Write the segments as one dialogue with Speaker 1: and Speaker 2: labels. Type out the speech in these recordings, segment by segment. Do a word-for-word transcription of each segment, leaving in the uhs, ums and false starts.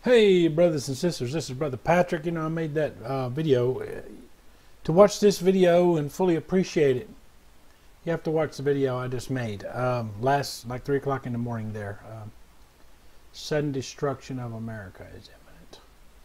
Speaker 1: Hey, brothers and sisters, this is Brother Patrick. You know, I made that uh, video. To watch this video and fully appreciate it, you have to watch the video I just made. Um, last, like three o'clock in the morning there. Um, sudden destruction of America is imminent.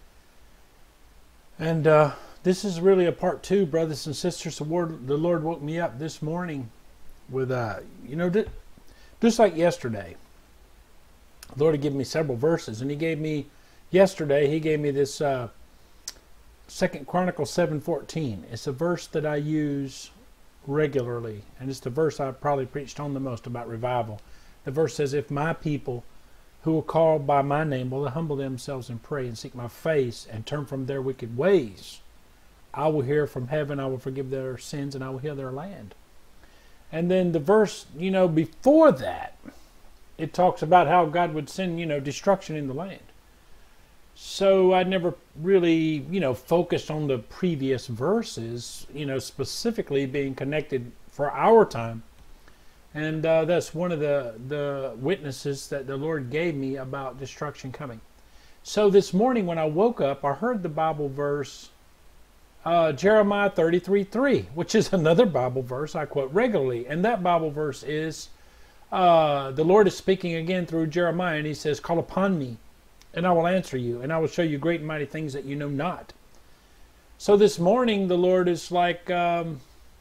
Speaker 1: And uh, this is really a part two, brothers and sisters. The Lord, the Lord woke me up this morning with, uh, you know, just like yesterday. The Lord had given me several verses, and He gave me, yesterday, He gave me this uh, Second Chronicles seven fourteen. It's a verse that I use regularly, and it's the verse I've probably preached on the most about revival. The verse says, if my people who are called by my name will humble themselves and pray and seek my face and turn from their wicked ways, I will hear from heaven, I will forgive their sins, and I will heal their land. And then the verse, you know, before that, it talks about how God would send, you know, destruction in the land. So I never really, you know, focused on the previous verses, you know, specifically being connected for our time. And uh, that's one of the, the witnesses that the Lord gave me about destruction coming. So this morning when I woke up, I heard the Bible verse, uh, Jeremiah thirty-three three, which is another Bible verse I quote regularly. And that Bible verse is, Uh, the Lord is speaking again through Jeremiah, and He says, call upon me, and I will answer you, and I will show you great and mighty things that you know not. So this morning, the Lord is like um,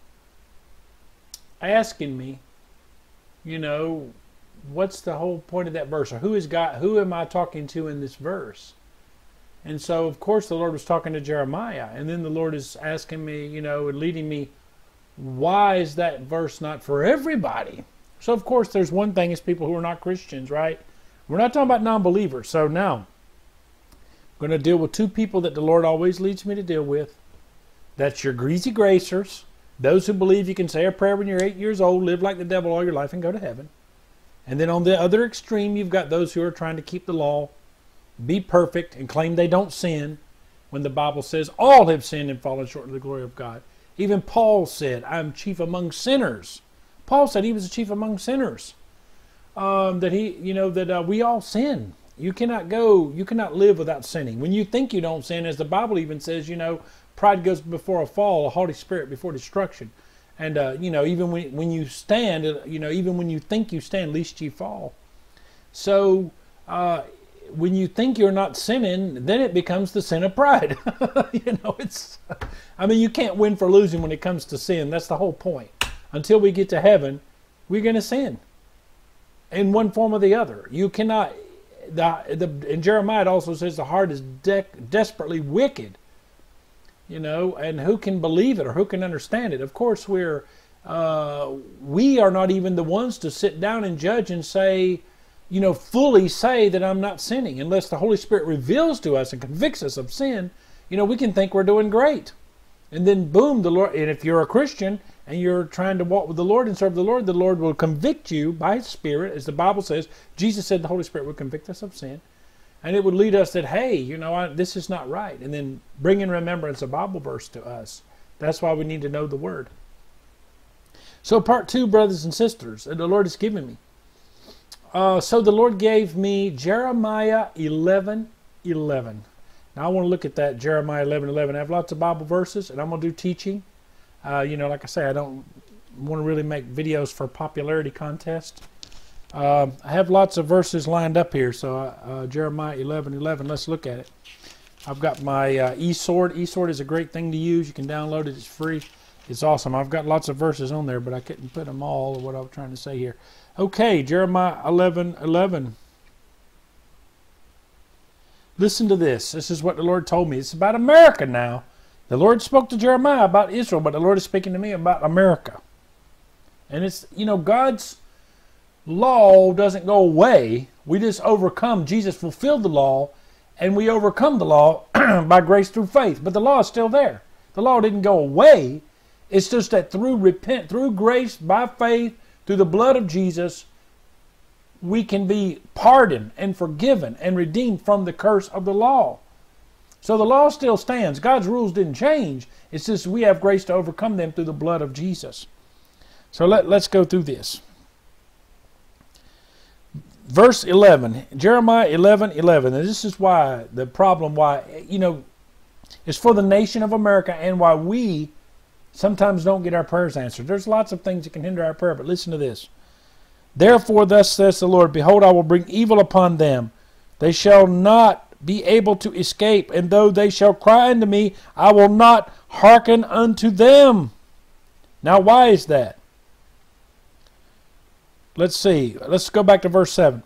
Speaker 1: asking me, you know, what's the whole point of that verse? Or who is God? Who am I talking to in this verse? And so, of course, the Lord was talking to Jeremiah, and then the Lord is asking me, you know, and leading me, why is that verse not for everybody? So, of course, there's one thing is people who are not Christians, right? We're not talking about non-believers. So now, I'm going to deal with two people that the Lord always leads me to deal with. That's your greasy gracers, those who believe you can say a prayer when you're eight years old, live like the devil all your life, and go to heaven. And then on the other extreme, you've got those who are trying to keep the law, be perfect, and claim they don't sin, when the Bible says all have sinned and fallen short of the glory of God. Even Paul said, I'm chief among sinners. Paul said he was the chief among sinners. Um, that he, you know, that uh, we all sin. You cannot go, you cannot live without sinning. When you think you don't sin, as the Bible even says, you know, pride goes before a fall, a haughty spirit before destruction. And, uh, you know, even when, when you stand, you know, even when you think you stand, least you fall. So, uh, when you think you're not sinning, then it becomes the sin of pride. You know, it's, I mean, you can't win for losing when it comes to sin. That's the whole point. Until we get to heaven, we're going to sin in one form or the other. You cannot, the, the, in Jeremiah it also says the heart is de desperately wicked. You know, and who can believe it or who can understand it? Of course, we're, uh, we are not even the ones to sit down and judge and say, you know, fully say that I'm not sinning. Unless the Holy Spirit reveals to us and convicts us of sin, you know, we can think we're doing great. And then boom, the Lord, and if you're a Christian and you're trying to walk with the Lord and serve the Lord, the Lord will convict you by His Spirit, as the Bible says. Jesus said the Holy Spirit would convict us of sin. And it would lead us that, hey, you know, I, this is not right. And then bring in remembrance a Bible verse to us. That's why we need to know the Word. So part two, brothers and sisters, that the Lord has given me. Uh, so the Lord gave me Jeremiah eleven eleven. Now I want to look at that, Jeremiah eleven eleven. I have lots of Bible verses, and I'm going to do teaching. Uh, you know, like I say, I don't want to really make videos for popularity contest. Uh, I have lots of verses lined up here. So uh, Jeremiah eleven eleven, let's look at it. I've got my uh, eSword. eSword is a great thing to use. You can download it. It's free. It's awesome. I've got lots of verses on there, but I couldn't put them all, or what I was trying to say here. Okay, Jeremiah eleven eleven. Listen to this. This is what the Lord told me. It's about America now. The Lord spoke to Jeremiah about Israel, but the Lord is speaking to me about America. And it's, you know, God's law doesn't go away. We just overcome. Jesus fulfilled the law, and we overcome the law by grace through faith. But the law is still there. The law didn't go away. It's just that through repent, through grace, by faith, through the blood of Jesus, we can be pardoned and forgiven and redeemed from the curse of the law. So the law still stands. God's rules didn't change. It's just we have grace to overcome them through the blood of Jesus. So let, let's go through this. verse eleven, Jeremiah eleven eleven. And this is why the problem, why, you know, it's for the nation of America and why we sometimes don't get our prayers answered. There's lots of things that can hinder our prayer, but listen to this. Therefore, thus says the Lord, behold, I will bring evil upon them. They shall not be able to escape, and though they shall cry unto me, I will not hearken unto them. Now, why is that? Let's see. Let's go back to verse seven.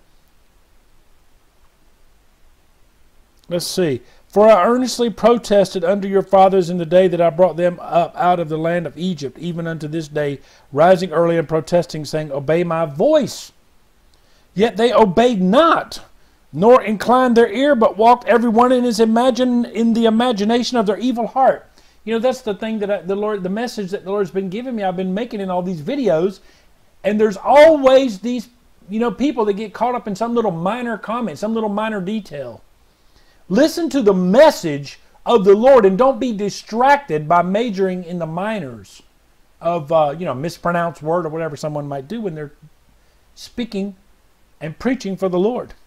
Speaker 1: Let's see. For I earnestly protested unto your fathers in the day that I brought them up out of the land of Egypt, even unto this day, rising early and protesting, saying, obey my voice. Yet they obeyed not, nor inclined their ear, but walked every one in his imagine in the imagination of their evil heart. You know, that's the thing that I, the Lord, the message that the Lord's been giving me. I've been making in all these videos, and there's always these, you know, people that get caught up in some little minor comment, some little minor detail. Listen to the message of the Lord and don't be distracted by majoring in the minors of, uh, you know, mispronounced word or whatever someone might do when they're speaking and preaching for the Lord.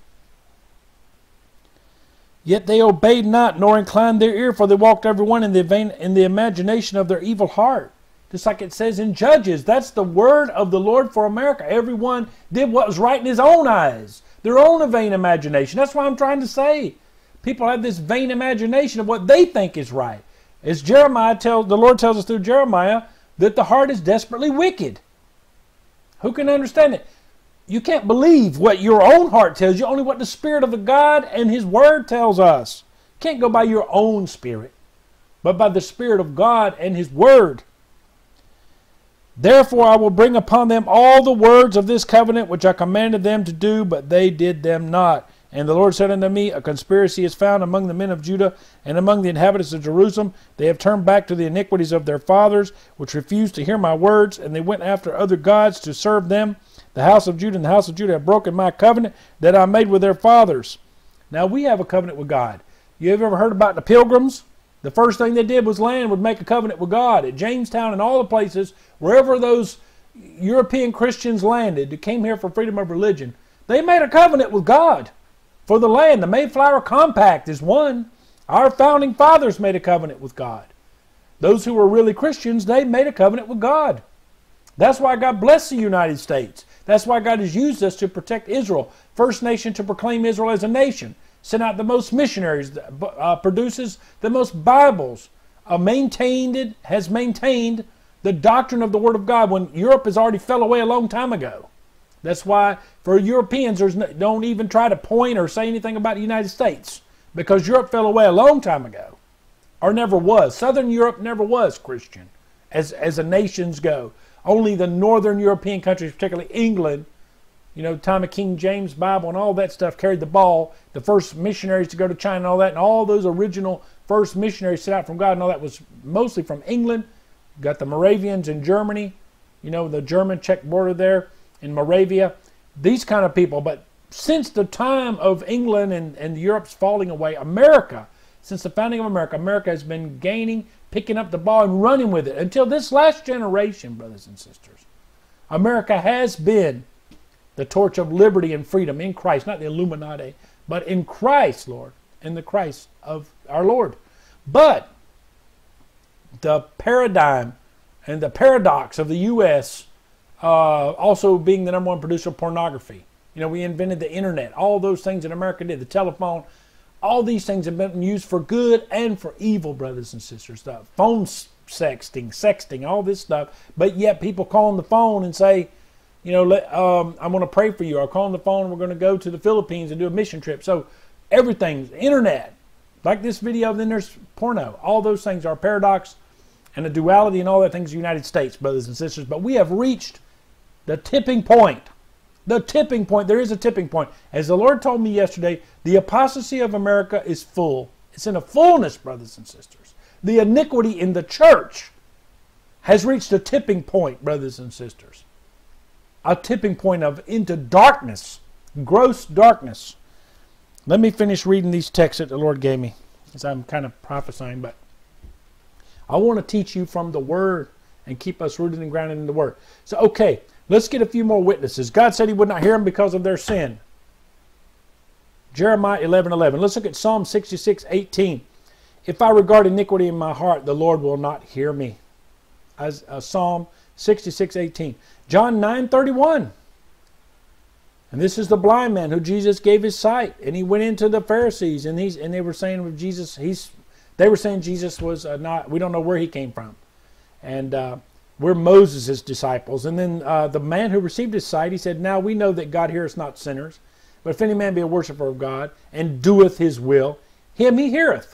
Speaker 1: Yet they obeyed not, nor inclined their ear, for they walked every one in the vain, in the imagination of their evil heart. Just like it says in Judges, that's the word of the Lord for America. Everyone did what was right in his own eyes, their own vain imagination. That's what I'm trying to say. People have this vain imagination of what they think is right. As Jeremiah tells, the Lord tells us through Jeremiah that the heart is desperately wicked. Who can understand it? You can't believe what your own heart tells you, only what the Spirit of the God and His Word tells us. You can't go by your own spirit, but by the Spirit of God and His Word. Therefore I will bring upon them all the words of this covenant which I commanded them to do, but they did them not. And the Lord said unto me, a conspiracy is found among the men of Judah and among the inhabitants of Jerusalem. They have turned back to the iniquities of their fathers, which refused to hear my words, and they went after other gods to serve them. The house of Judah and the house of Judah have broken my covenant that I made with their fathers. Now we have a covenant with God. You have ever heard about the Pilgrims? The first thing they did was land would make a covenant with God. At Jamestown and all the places, wherever those European Christians landed, that came here for freedom of religion, they made a covenant with God. For the land, the Mayflower Compact is one. Our founding fathers made a covenant with God. Those who were really Christians, they made a covenant with God. That's why God blessed the United States. That's why God has used us to protect Israel. First nation to proclaim Israel as a nation. Sent out the most missionaries, uh, produces the most Bibles, uh, maintained it, has maintained the doctrine of the Word of God when Europe has already fell away a long time ago. That's why for Europeans, there's no, don't even try to point or say anything about the United States, because Europe fell away a long time ago, or never was. Southern Europe never was Christian, as as the nations go. Only the Northern European countries, particularly England, you know, time of King James Bible and all that stuff, carried the ball. The first missionaries to go to China and all that, and all those original first missionaries set out from God and all that was mostly from England. Got the Moravians in Germany, you know, the German-Czech border there in Moravia, these kind of people. But since the time of England and, and Europe's falling away, America, since the founding of America, America has been gaining, picking up the ball and running with it. Until this last generation, brothers and sisters, America has been the torch of liberty and freedom in Christ, not the Illuminati, but in Christ, Lord, in the Christ of our Lord. But the paradigm and the paradox of the U S Uh, also being the number one producer of pornography. You know, we invented the internet. All those things that America did, the telephone, all these things have been used for good and for evil, brothers and sisters. The phone sexting, sexting, all this stuff. But yet people call on the phone and say, you know, let, um, I'm going to pray for you. Or call on the phone and we're going to go to the Philippines and do a mission trip. So everything's internet. Like this video, then there's porno. All those things are paradox and a duality and all that things in the United States, brothers and sisters. But we have reached the tipping point. The tipping point. There is a tipping point. As the Lord told me yesterday, the apostasy of America is full. It's in a fullness, brothers and sisters. The iniquity in the church has reached a tipping point, brothers and sisters. A tipping point of into darkness. Gross darkness. Let me finish reading these texts that the Lord gave me, as I'm kind of prophesying, but I want to teach you from the Word and keep us rooted and grounded in the Word. So, okay, let's get a few more witnesses. God said He would not hear them because of their sin. Jeremiah eleven eleven. Let's look at Psalm sixty-six eighteen. If I regard iniquity in my heart, the Lord will not hear me. As, uh, Psalm sixty-six eighteen. John nine thirty-one. And this is the blind man who Jesus gave his sight. And he went into the Pharisees, and he's and they were saying with Jesus, he's they were saying Jesus was uh, not, we don't know where he came from. And uh, we're Moses' disciples. And then uh, the man who received his sight, he said, now we know that God heareth not sinners, but if any man be a worshiper of God, and doeth his will, him he heareth.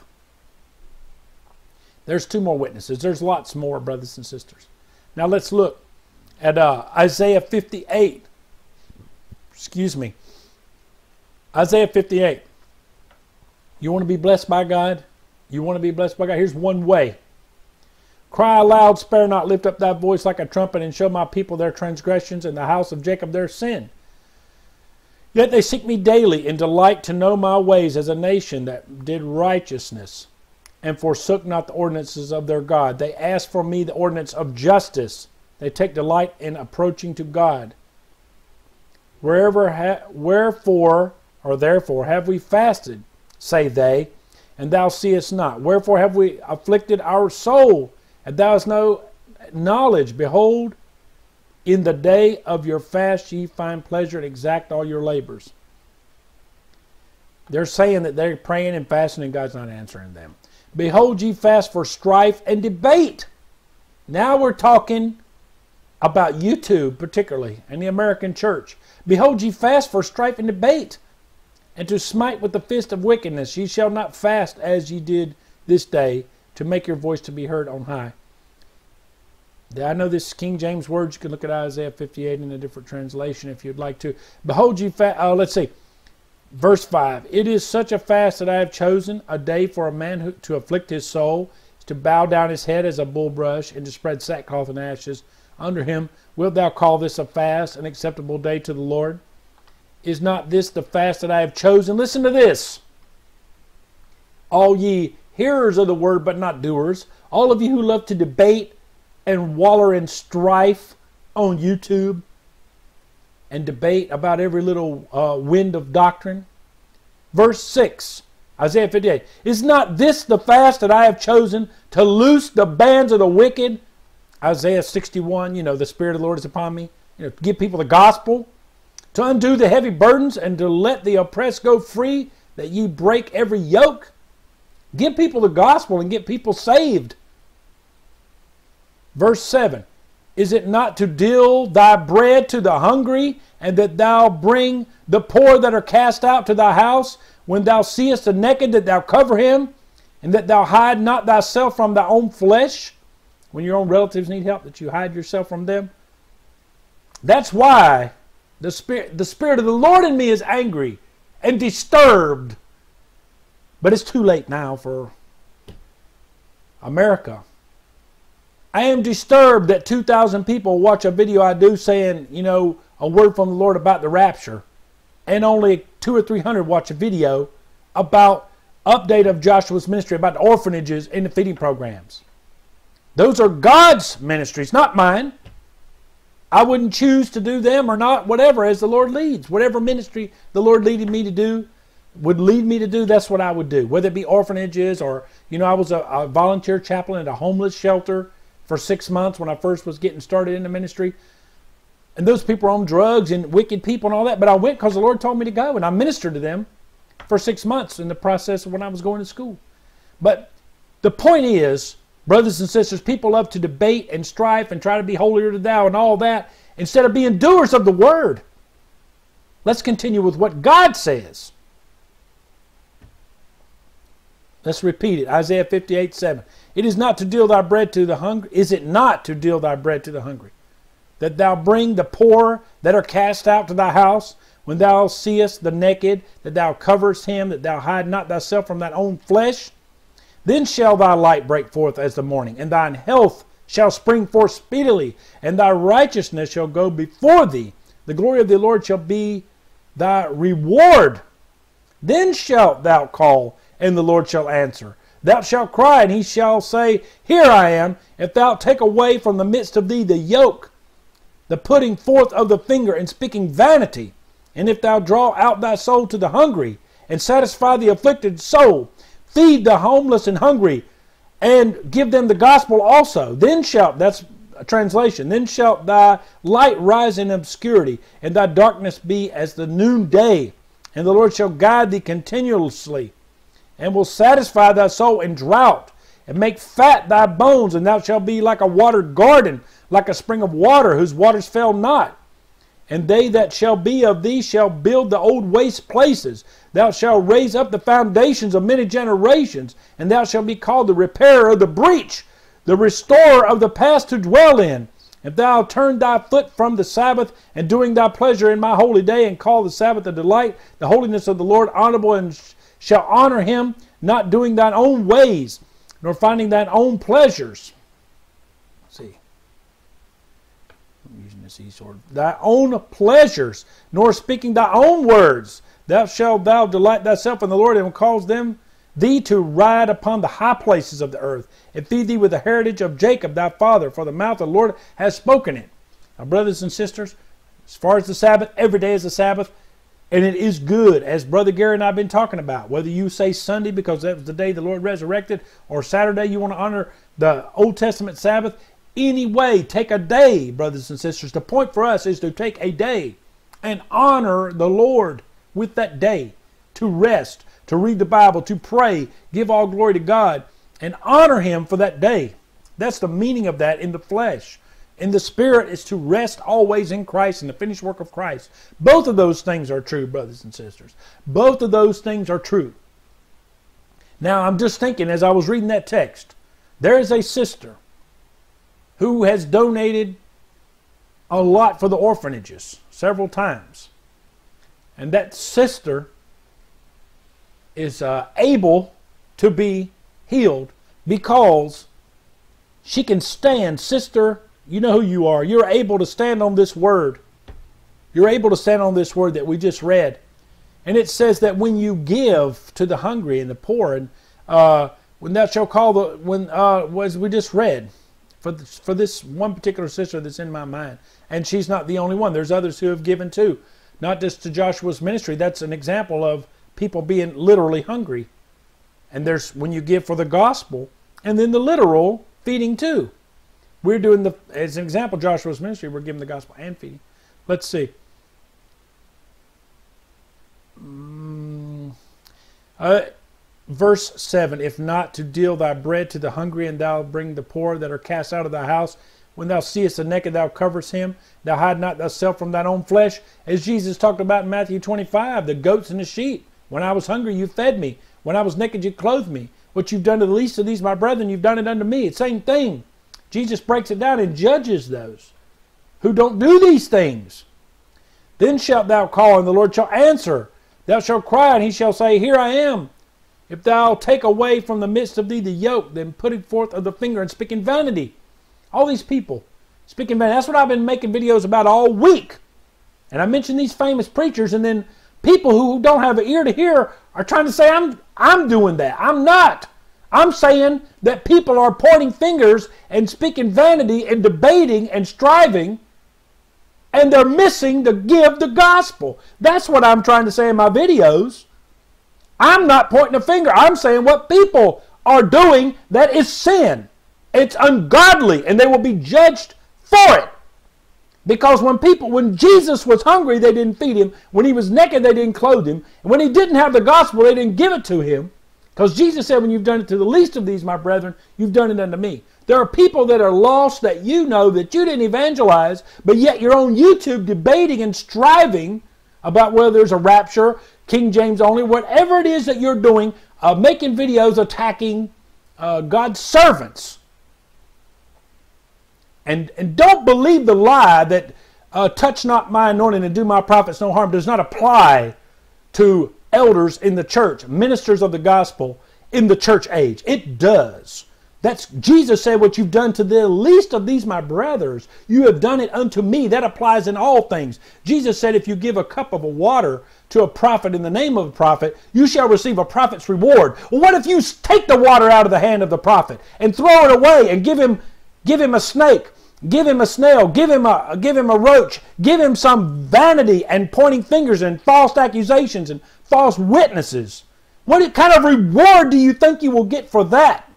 Speaker 1: There's two more witnesses. There's lots more, brothers and sisters. Now let's look at uh, Isaiah fifty-eight. Excuse me. Isaiah fifty-eight. You want to be blessed by God? You want to be blessed by God? Here's one way. Cry aloud, spare not, lift up thy voice like a trumpet, and show my people their transgressions, and the house of Jacob their sin. Yet they seek me daily, and delight to know my ways, as a nation that did righteousness, and forsook not the ordinances of their God. They ask for me the ordinance of justice. They take delight in approaching to God. Wherever, ha wherefore, or therefore, have we fasted, say they, and thou seest not. Wherefore have we afflicted our soul, and thou hast no knowledge. Behold, in the day of your fast ye find pleasure and exact all your labors. They're saying that they're praying and fasting and God's not answering them. Behold, ye fast for strife and debate. Now we're talking about YouTube particularly, and the American church. Behold, ye fast for strife and debate, and to smite with the fist of wickedness. Ye shall not fast as ye did this day, to make your voice to be heard on high. I know this is King James words. You can look at Isaiah fifty-eight in a different translation if you'd like to. Behold, ye fast. Uh, let's see. Verse five. It is such a fast that I have chosen, a day for a man who, to afflict his soul, to bow down his head as a bulrush, and to spread sackcloth and ashes under him. Wilt thou call this a fast, an acceptable day to the Lord? Is not this the fast that I have chosen? Listen to this. All ye hearers of the word, but not doers, all of you who love to debate and waller in strife on YouTube and debate about every little uh, wind of doctrine. Verse six, Isaiah fifty-eight. Is not this the fast that I have chosen, to loose the bands of the wicked? Isaiah sixty-one, you know, the Spirit of the Lord is upon me. You know, to give people the gospel, to undo the heavy burdens, and to let the oppressed go free, that ye break every yoke. Give people the gospel and get people saved. Verse seven. Is it not to deal thy bread to the hungry, and that thou bring the poor that are cast out to thy house? When thou seest the naked, that thou cover him, and that thou hide not thyself from thy own flesh? When your own relatives need help, that you hide yourself from them? That's why the Spirit, the Spirit of the Lord in me is angry and disturbed. But it's too late now for America. I am disturbed that two thousand people watch a video I do saying, you know, a word from the Lord about the rapture, and only two or three hundred watch a video about update of Joshua's ministry, about the orphanages and the feeding programs. Those are God's ministries, not mine. I wouldn't choose to do them or not, whatever, as the Lord leads. Whatever ministry the Lord leaded me to do, would lead me to do, that's what I would do. Whether it be orphanages or, you know, I was a, a volunteer chaplain at a homeless shelter for six months when I first was getting started in the ministry. And those people are on drugs and wicked people and all that. But I went because the Lord told me to go, and I ministered to them for six months in the process of when I was going to school. But the point is, brothers and sisters, people love to debate and strife and try to be holier than thou and all that, instead of being doers of the word. Let's continue with what God says. Let's repeat it. Isaiah fifty-eight seven. It is not to deal thy bread to the hungry. Is it not to deal thy bread to the hungry? That thou bring the poor that are cast out to thy house, when thou seest the naked, that thou coverest him, that thou hide not thyself from thine own flesh? Then shall thy light break forth as the morning, and thine health shall spring forth speedily, and thy righteousness shall go before thee. The glory of the Lord shall be thy reward. Then shalt thou call, and the Lord shall answer. Thou shalt cry, and he shall say, Here I am. If thou take away from the midst of thee the yoke, the putting forth of the finger, and speaking vanity, and if thou draw out thy soul to the hungry, and satisfy the afflicted soul. Feed the homeless and hungry, and give them the gospel also. Then shalt, that's a translation, then shalt thy light rise in obscurity, and thy darkness be as the noonday. And the Lord shall guide thee continuously, and will satisfy thy soul in drought, and make fat thy bones, and thou shalt be like a watered garden, like a spring of water, whose waters fail not. And they that shall be of thee shall build the old waste places. Thou shalt raise up the foundations of many generations, and thou shalt be called the repairer of the breach, the restorer of the past to dwell in. If thou turn thy foot from the Sabbath, and doing thy pleasure in my holy day, and call the Sabbath a delight, the holiness of the Lord honorable, and shall honor him, not doing thine own ways, nor finding thine own pleasures. Let's see. I'm using this E sword. Thy own pleasures, nor speaking thy own words. Thou shalt thou delight thyself in the Lord, and will cause them thee to ride upon the high places of the earth, and feed thee with the heritage of Jacob thy father, for the mouth of the Lord has spoken it. Now, brothers and sisters, as far as the Sabbath, every day is a Sabbath, and it is good, as Brother Gary and I have been talking about. Whether you say Sunday because that was the day the Lord resurrected, or Saturday you want to honor the Old Testament Sabbath, anyway, take a day, brothers and sisters. The point for us is to take a day and honor the Lord with that day, to rest, to read the Bible, to pray, give all glory to God, and honor him for that day. That's the meaning of that in the flesh. In the spirit is to rest always in Christ and the finished work of Christ. Both of those things are true, brothers and sisters. Both of those things are true. Now, I'm just thinking as I was reading that text, there is a sister who has donated a lot for the orphanages several times. And that sister is uh, able to be healed because she can stand. Sister, you know who you are. You're able to stand on this word. You're able to stand on this word that we just read. And it says that when you give to the hungry and the poor, and uh, when thou shalt call the, when, uh, as we just read, for this, for this one particular sister that's in my mind, and she's not the only one. There's others who have given too. Not just to Joshua's ministry. That's an example of people being literally hungry. And there's when you give for the gospel, and then the literal feeding too. We're doing the, as an example, Joshua's ministry, we're giving the gospel and feeding. Let's see. Mm, uh, verse seven, if not to deal thy bread to the hungry, and thou bring the poor that are cast out of thy house, when thou seest the naked, thou coverest him. Thou hide not thyself from thine own flesh. As Jesus talked about in Matthew twenty-five, the goats and the sheep. When I was hungry, you fed me. When I was naked, you clothed me. What you've done to the least of these, my brethren, you've done it unto me. It's the same thing. Jesus breaks it down and judges those who don't do these things. Then shalt thou call, and the Lord shall answer. Thou shalt cry, and he shall say, Here I am. If thou take away from the midst of thee the yoke, then put it forth of the finger, and speak in vanity. All these people speaking vanity. That's what I've been making videos about all week. And I mentioned these famous preachers, and then people who don't have an ear to hear are trying to say, I'm, I'm doing that. I'm not. I'm saying that people are pointing fingers and speaking vanity and debating and striving, and they're missing to give the gospel. That's what I'm trying to say in my videos. I'm not pointing a finger. I'm saying what people are doing that is sin. It's ungodly, and they will be judged for it. Because when people, when Jesus was hungry, they didn't feed him. When he was naked, they didn't clothe him. And when he didn't have the gospel, they didn't give it to him. Because Jesus said, when you've done it to the least of these, my brethren, you've done it unto me. There are people that are lost that you know that you didn't evangelize, but yet you're on YouTube debating and striving about whether there's a rapture, King James only, whatever it is that you're doing, uh, making videos attacking uh, God's servants. And, and don't believe the lie that uh, touch not my anointing and do my prophets no harm does not apply to elders in the church, ministers of the gospel in the church age. It does. That's Jesus said, what you've done to the least of these my brothers, you have done it unto me. That applies in all things. Jesus said, if you give a cup of water to a prophet in the name of a prophet, you shall receive a prophet's reward. Well, what if you take the water out of the hand of the prophet and throw it away and give him, give him a snake? Give him a snail, give him a, give him a roach, give him some vanity and pointing fingers and false accusations and false witnesses. What kind of reward do you think you will get for that?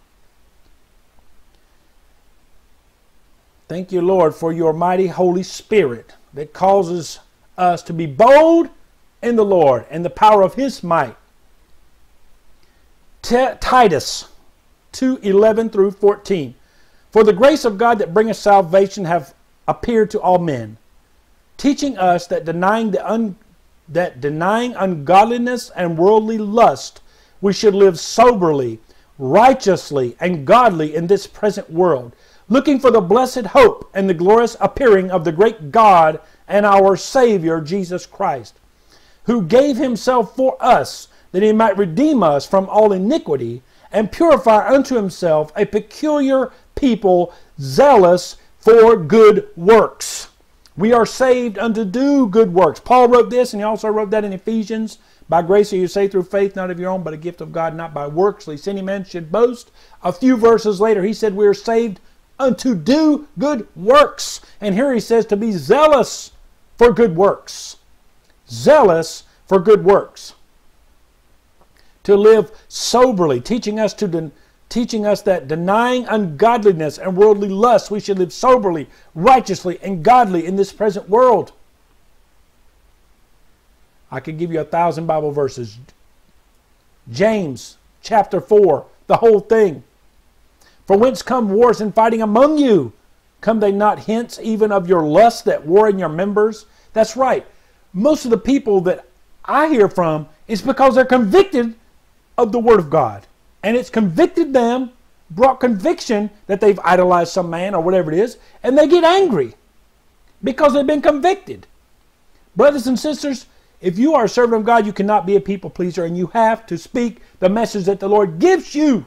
Speaker 1: Thank you, Lord, for your mighty Holy Spirit that causes us to be bold in the Lord and the power of His might. T- Titus two eleven through fourteen. For the grace of God that bringeth salvation have appeared to all men, teaching us that denying the un- that denying ungodliness and worldly lust, we should live soberly, righteously, and godly in this present world, looking for the blessed hope and the glorious appearing of the great God and our Savior Jesus Christ, who gave Himself for us, that He might redeem us from all iniquity, and purify unto Himself a peculiar people, zealous for good works. We are saved unto do good works. Paul wrote this, and he also wrote that in Ephesians. By grace are you saved through faith, not of your own, but a gift of God, not by works, lest any man should boast. A few verses later, he said we are saved unto do good works. And here he says to be zealous for good works. Zealous for good works. To live soberly, teaching us to de- teaching us that denying ungodliness and worldly lust, we should live soberly, righteously, and godly in this present world. I could give you a thousand Bible verses. James chapter four, the whole thing. For whence come wars and fighting among you? Come they not hence even of your lust that war in your members? That's right. Most of the people that I hear from is because they're convicted of the Word of God. And it's convicted them, brought conviction that they've idolized some man or whatever it is, and they get angry because they've been convicted. Brothers and sisters, if you are a servant of God, you cannot be a people pleaser, and you have to speak the message that the Lord gives you.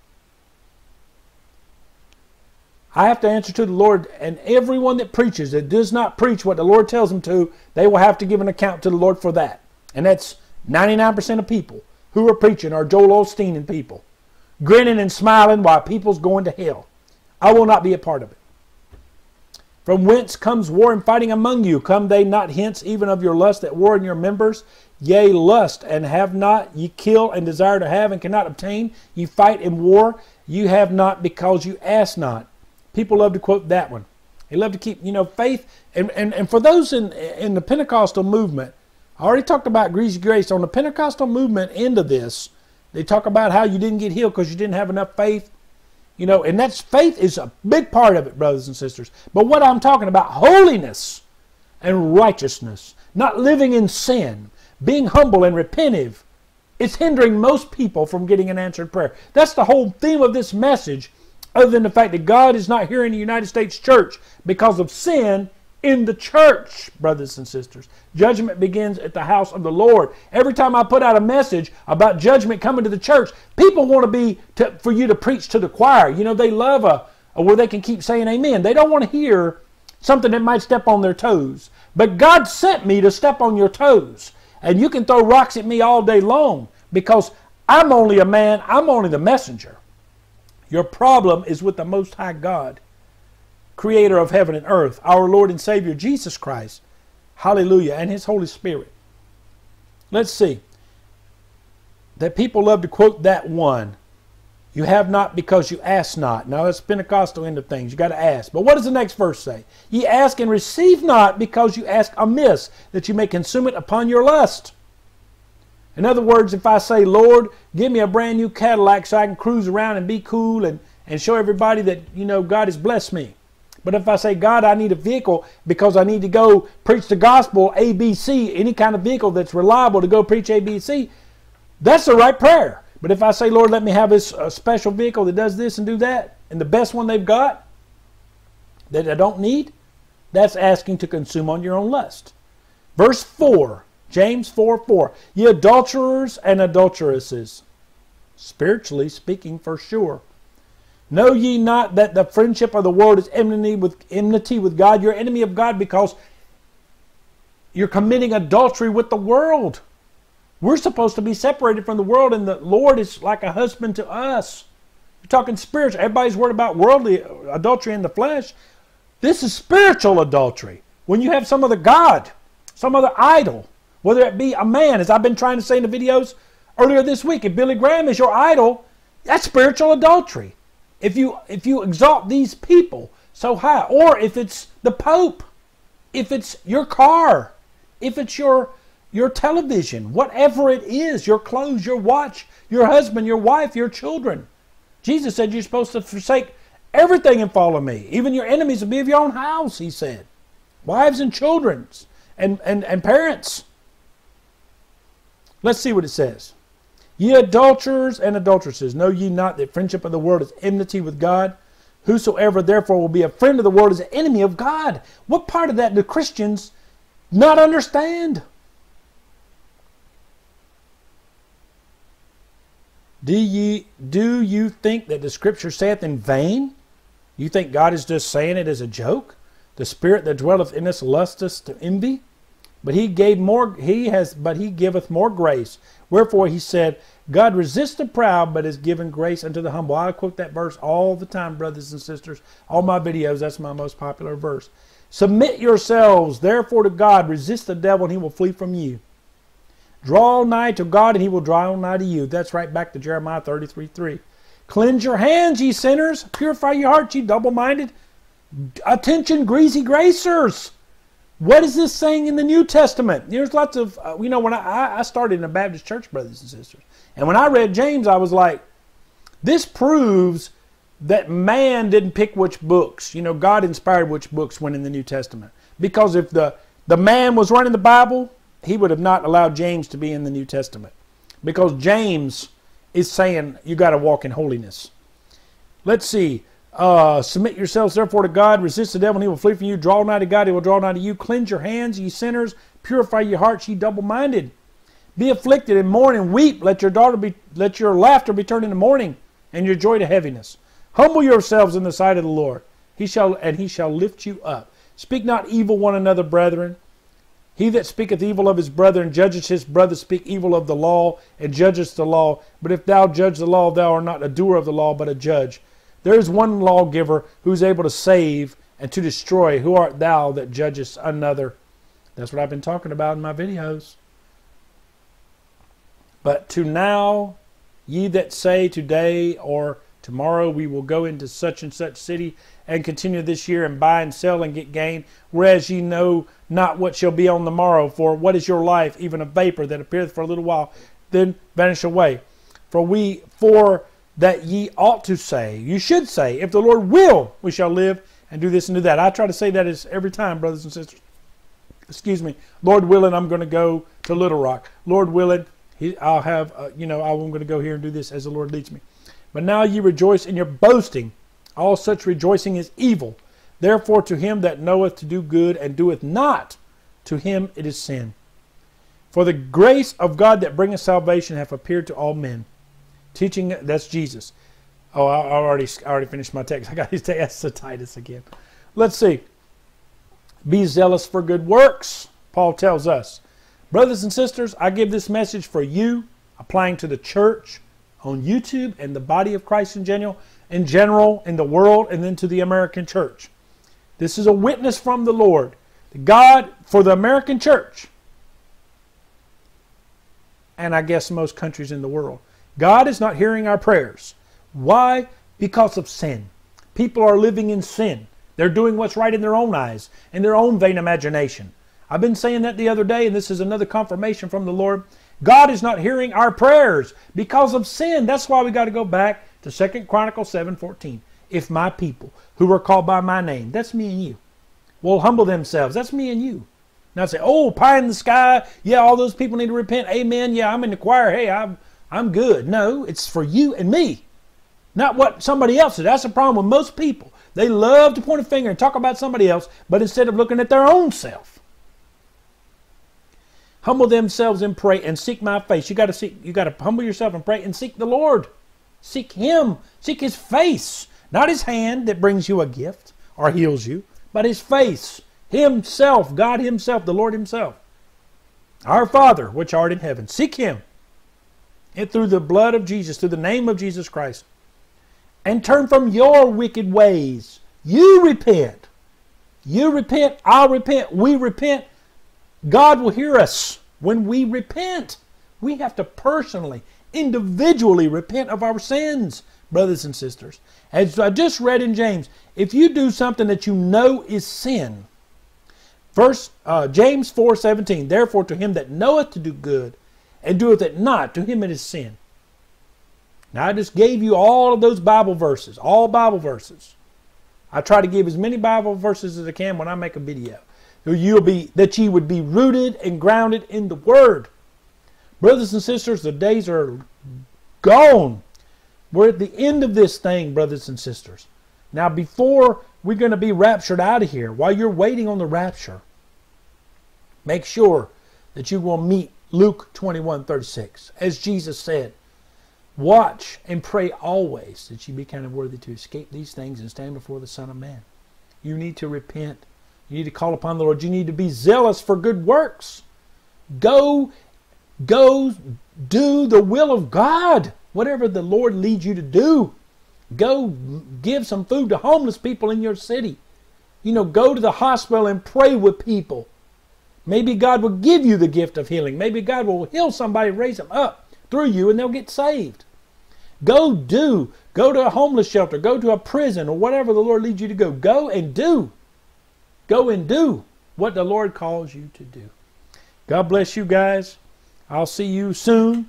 Speaker 1: I have to answer to the Lord, and everyone that preaches that does not preach what the Lord tells them to, they will have to give an account to the Lord for that. And that's ninety-nine percent of people who are preaching are Joel Osteen and people, grinning and smiling while people's going to hell. I will not be a part of it. From whence comes war and fighting among you? Come they not hence even of your lust that war in your members? Yea, lust, and have not, ye kill and desire to have and cannot obtain. Ye fight in war, you have not because you ask not. People love to quote that one. They love to keep, you know, faith. And, and, and for those in, in the Pentecostal movement, I already talked about greasy grace. On the Pentecostal movement end of this, they talk about how you didn't get healed because you didn't have enough faith. You know, and that's faith is a big part of it, brothers and sisters. But what I'm talking about, holiness and righteousness, not living in sin, being humble and repentive, it's hindering most people from getting an answered prayer. That's the whole theme of this message, other than the fact that God is not here in the United States church because of sin in the church, brothers and sisters. Judgment begins at the house of the Lord. Every time I put out a message about judgment coming to the church, people want to be to, for you to preach to the choir. You know, they love a, a where they can keep saying amen. They don't want to hear something that might step on their toes. But God sent me to step on your toes. And you can throw rocks at me all day long because I'm only a man. I'm only the messenger. Your problem is with the Most High God, Creator of heaven and earth, our Lord and Savior, Jesus Christ. Hallelujah. And His Holy Spirit. Let's see. That people love to quote that one. You have not because you ask not. Now that's Pentecostal end of things. You got to ask. But what does the next verse say? Ye ask and receive not because you ask amiss, that you may consume it upon your lust. In other words, if I say, Lord, give me a brand new Cadillac so I can cruise around and be cool and, and show everybody that, you know, God has blessed me. But if I say, God, I need a vehicle because I need to go preach the gospel, A B C, any kind of vehicle that's reliable to go preach A B C, that's the right prayer. But if I say, Lord, let me have this uh, special vehicle that does this and do that, and the best one they've got that I don't need, that's asking to consume on your own lust. Verse four, James four four, ye adulterers and adulteresses, spiritually speaking for sure, know ye not that the friendship of the world is enmity with, enmity with God? You're enemy of God because you're committing adultery with the world. We're supposed to be separated from the world, and the Lord is like a husband to us. You're talking spiritual. Everybody's worried about worldly adultery in the flesh. This is spiritual adultery. When you have some other god, some other idol, Whether it be a man, as I've been trying to say in the videos earlier this week, if Billy Graham is your idol, that's spiritual adultery. If you, if you exalt these people so high, or if it's the Pope, if it's your car, if it's your, your television, whatever it is, your clothes, your watch, your husband, your wife, your children. Jesus said you're supposed to forsake everything and follow me. Even your enemies will be of your own house, he said. Wives and children and, and, and parents. Let's see what it says. Ye adulterers and adulteresses, know ye not that friendship of the world is enmity with God? Whosoever therefore will be a friend of the world is an enemy of God. What part of that do Christians not understand? Do ye do you think that the scripture saith in vain? You think God is just saying it as a joke? The spirit that dwelleth in us lusteth to envy? But he gave more he has but he giveth more grace. Wherefore he said, God resists the proud, but is given grace unto the humble. I quote that verse all the time, brothers and sisters. All my videos, that's my most popular verse. Submit yourselves, therefore, to God. Resist the devil, and he will flee from you. Draw nigh to God, and he will draw nigh to you. That's right back to Jeremiah thirty-three three. Cleanse your hands, ye sinners. Purify your hearts, ye double-minded. Attention, greasy gracers. What is this saying in the New Testament? There's lots of, uh, you know, when I, I started in a Baptist church, brothers and sisters. And when I read James, I was like, this proves that man didn't pick which books. You know, God inspired which books went in the New Testament. Because if the, the man was running the Bible, he would have not allowed James to be in the New Testament. Because James is saying you got to walk in holiness. Let's see. Uh, submit yourselves therefore to God. Resist the devil and he will flee from you. Draw nigh to God, he will draw nigh to you. Cleanse your hands, ye sinners. Purify your hearts, ye double-minded. Be afflicted and mourn and weep. Let your daughter be, let your laughter be turned into mourning, and your joy to heaviness. Humble yourselves in the sight of the Lord. He shall and he shall lift you up. Speak not evil one another, brethren. He that speaketh evil of his brother and judgeth his brother speak evil of the law and judgest the law. But if thou judge the law, thou art not a doer of the law, but a judge. There is one lawgiver who is able to save and to destroy. Who art thou that judgest another? That's what I've been talking about in my videos. But to now, ye that say today or tomorrow we will go into such and such city and continue this year and buy and sell and get gain, whereas ye know not what shall be on the morrow. For what is your life? Even a vapor that appeareth for a little while, then vanish away. For we, for that ye ought to say, you should say, if the Lord will, we shall live and do this and do that. I try to say that is every time, brothers and sisters. Excuse me. Lord willing, I'm going to go to Little Rock. Lord willing, he, I'll have, uh, you know, I'm going to go here and do this as the Lord leads me. But now ye rejoice in your boasting. All such rejoicing is evil. Therefore to him that knoweth to do good and doeth not, to him it is sin. For the grace of God that bringeth salvation hath appeared to all men. Teaching, that's Jesus. Oh, I, I already I already finished my text. I got his text. That's Titus again. Let's see. Be zealous for good works, Paul tells us. Brothers and sisters, I give this message for you, applying to the church on YouTube and the body of Christ in general, in general, in the world, and then to the American church. This is a witness from the Lord. God, for the American church, and I guess most countries in the world, God is not hearing our prayers. Why? Because of sin. People are living in sin. They're doing what's right in their own eyes, in their own vain imagination. I've been saying that the other day, and this is another confirmation from the Lord. God is not hearing our prayers because of sin. That's why we got to go back to Second Chronicles seven fourteen. If my people, who are called by my name, that's me and you, will humble themselves, that's me and you. Now say, oh, pie in the sky, yeah, all those people need to repent. Amen, yeah, I'm in the choir. Hey, I'm, I'm good. No, it's for you and me, not what somebody else did. That's the problem with most people. They love to point a finger and talk about somebody else, but instead of looking at their own self. Humble themselves and pray and seek my face. You got to seek. You got to humble yourself and pray and seek the Lord. Seek Him. Seek His face, not His hand that brings you a gift or heals you, but His face, Himself, God Himself, the Lord Himself. Our Father, which art in heaven, seek Him, and through the blood of Jesus, through the name of Jesus Christ, and turn from your wicked ways. You repent. You repent. I'll repent. We repent. God will hear us. when we repent. We have to personally, individually repent of our sins, brothers and sisters. As I just read in James, if you do something that you know is sin, Verse uh, James four seventeen, therefore to him that knoweth to do good, and doeth it not, to him it is sin. Now I just gave you all of those Bible verses, all Bible verses. I try to give as many Bible verses as I can when I make a video. You'll be, that ye would be rooted and grounded in the Word. Brothers and sisters, the days are gone. We're at the end of this thing, brothers and sisters. Now before we're going to be raptured out of here, while you're waiting on the rapture, make sure that you will meet Luke twenty-one thirty-six. As Jesus said, watch and pray always that you be kind of worthy to escape these things and stand before the Son of Man. You need to repent. You need to call upon the Lord. You need to be zealous for good works. Go, go do the will of God. Whatever the Lord leads you to do. Go give some food to homeless people in your city. You know, go to the hospital and pray with people. Maybe God will give you the gift of healing. Maybe God will heal somebody, raise them up through you, and they'll get saved. Go do. Go to a homeless shelter. Go to a prison or whatever the Lord leads you to go. Go and do. Go and do what the Lord calls you to do. God bless you guys. I'll see you soon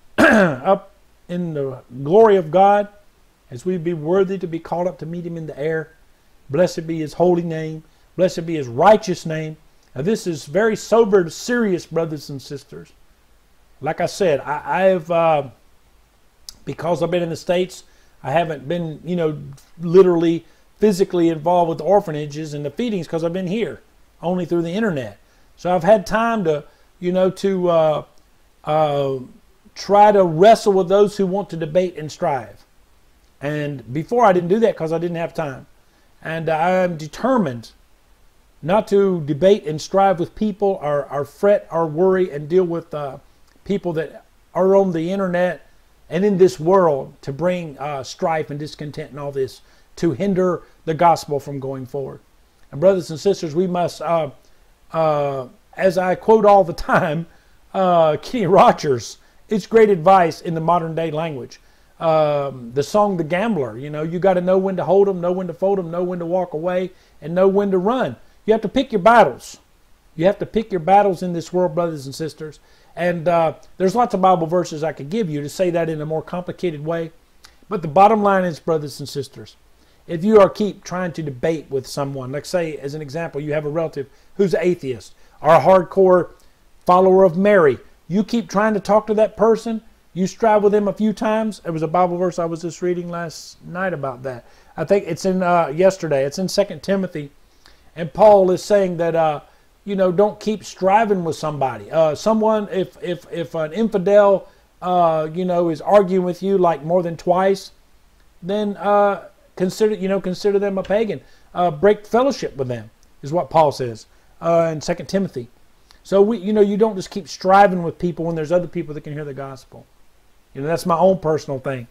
Speaker 1: up in the glory of God as we be worthy to be called up to meet Him in the air. Blessed be His holy name. Blessed be His righteous name. Now this is very sober, serious, brothers and sisters. Like I said, I, I have, uh, because I've been in the States, I haven't been, you know, literally, physically involved with the orphanages and the feedings because I've been here, only through the internet. So I've had time to, you know, to uh, uh, try to wrestle with those who want to debate and strive. And before I didn't do that because I didn't have time. And I'm determined not to debate and strive with people or, or fret or worry and deal with uh, people that are on the internet and in this world to bring uh, strife and discontent and all this to hinder the gospel from going forward. And brothers and sisters, we must, uh, uh, as I quote all the time, uh, Kenny Rogers, it's great advice in the modern day language. Um, the song The Gambler, you know, you got to know when to hold them, know when to fold them, know when to walk away, and know when to run. You have to pick your battles. You have to pick your battles in this world, brothers and sisters. And uh, there's lots of Bible verses I could give you to say that in a more complicated way. But the bottom line is, brothers and sisters, if you are keep trying to debate with someone, like say, as an example, you have a relative who's an atheist or a hardcore follower of Mary, you keep trying to talk to that person, you strive with them a few times. There was a Bible verse I was just reading last night about that. I think it's in uh, yesterday. It's in Second Timothy. And Paul is saying that, uh, you know, don't keep striving with somebody. Uh, someone, if, if, if an infidel, uh, you know, is arguing with you like more than twice, then uh, consider, you know, consider them a pagan. Uh, break fellowship with them is what Paul says uh, in Second Timothy. So, we, you know, you don't just keep striving with people when there's other people that can hear the gospel. You know, that's my own personal thing.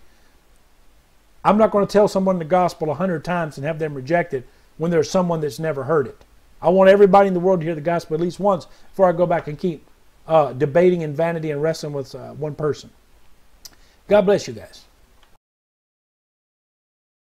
Speaker 1: I'm not going to tell someone the gospel a hundred times and have them reject it when there's someone that's never heard it. I want everybody in the world to hear the gospel at least once before I go back and keep uh, debating in vanity and wrestling with uh, one person. God bless you guys.